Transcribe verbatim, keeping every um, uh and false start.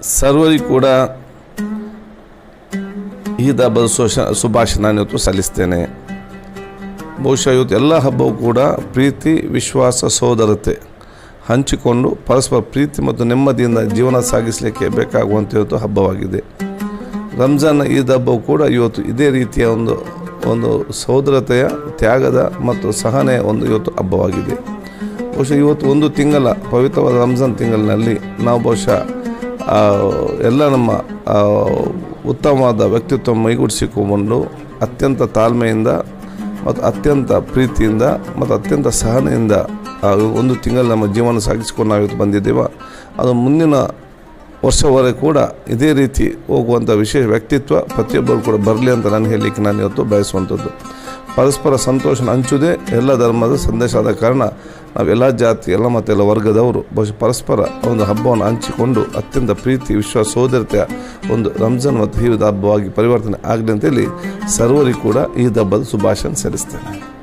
ಸರ್ವರಿಗೂ ಕೂಡ ಈದ್ ಹಬ್ಬದ ಶೋಷ ಶುಭಾಶಯ ಇವತ್ತು ಸಲ್ಲಿಸ್ತೇನೆ. ಬಹುಶಃ ಇವತ್ತು ಎಲ್ಲ ಹಬ್ಬವೂ ಕೂಡ ಪ್ರೀತಿ, ವಿಶ್ವಾಸ, ಸೋದರತೆ ಹಂಚಿಕೊಂಡು ಪರಸ್ಪರ ಪ್ರೀತಿ ಮತ್ತು ನೆಮ್ಮದಿಯಿಂದ ಜೀವನ ಸಾಗಿಸಲಿಕ್ಕೆ ಬೇಕಾಗುವಂಥ ಇವತ್ತು ಹಬ್ಬವಾಗಿದೆ. ರಂಜಾನ್ ಈದ್ ಹಬ್ಬವು ಕೂಡ ಇವತ್ತು ಇದೇ ರೀತಿಯ ಒಂದು ಒಂದು ಸೋದರತೆಯ, ತ್ಯಾಗದ ಮತ್ತು ಸಹನೆಯ ಒಂದು ಇವತ್ತು ಹಬ್ಬವಾಗಿದೆ. ಬಹುಶಃ ಇವತ್ತು ಒಂದು ತಿಂಗಳ ಪವಿತ್ರವಾದ ರಂಜಾನ್ ತಿಂಗಳಿನಲ್ಲಿ ನಾವು ಬಹುಶಃ ಎಲ್ಲ ನಮ್ಮ ಉತ್ತಮವಾದ ವ್ಯಕ್ತಿತ್ವ ಮೈಗೂಡಿಸಿಕೊಂಡು ಅತ್ಯಂತ ತಾಳ್ಮೆಯಿಂದ ಮತ್ತು ಅತ್ಯಂತ ಪ್ರೀತಿಯಿಂದ ಮತ್ತು ಅತ್ಯಂತ ಸಹನೆಯಿಂದ ಒಂದು ತಿಂಗಳು ನಮ್ಮ ಜೀವನ ಸಾಗಿಸಿಕೊಂಡು ನಾವು ಇವತ್ತು ಬಂದಿದ್ದೇವೆ. ಅದು ಮುಂದಿನ ವರ್ಷವರೆಗೆ ಕೂಡ ಇದೇ ರೀತಿ ಹೋಗುವಂಥ ವಿಶೇಷ ವ್ಯಕ್ತಿತ್ವ ಪ್ರತಿಯೊಬ್ಬರು ಕೂಡ ಬರಲಿ ಅಂತ ನಾನು ಹೇಳಲಿಕ್ಕೆ ನಾನು ಇವತ್ತು ಬಯಸುವಂಥದ್ದು. ಪರಸ್ಪರ ಸಂತೋಷ ಹಂಚುವುದೇ ಎಲ್ಲ ಧರ್ಮದ ಸಂದೇಶ ಆದ ಕಾರಣ ನಾವೆಲ್ಲ ಜಾತಿ, ಎಲ್ಲ ಮತ್ತು ಎಲ್ಲ ವರ್ಗದವರು ಬಹುಶಃ ಪರಸ್ಪರ ಒಂದು ಹಬ್ಬವನ್ನು ಹಂಚಿಕೊಂಡು ಅತ್ಯಂತ ಪ್ರೀತಿ, ವಿಶ್ವಾಸ, ಸೋದರತೆಯ ಒಂದು ರಂಜಾನ್ ಮತ್ತು ಈದ್ ಹಬ್ಬವಾಗಿ ಪರಿವರ್ತನೆ ಆಗಲಿ ಅಂತೇಳಿ ಸರ್ವರಿಗೂ ಕೂಡ ಈದ್ ಹಬ್ಬದ ಶುಭಾಶಯ ಸಲ್ಲಿಸ್ತೇನೆ.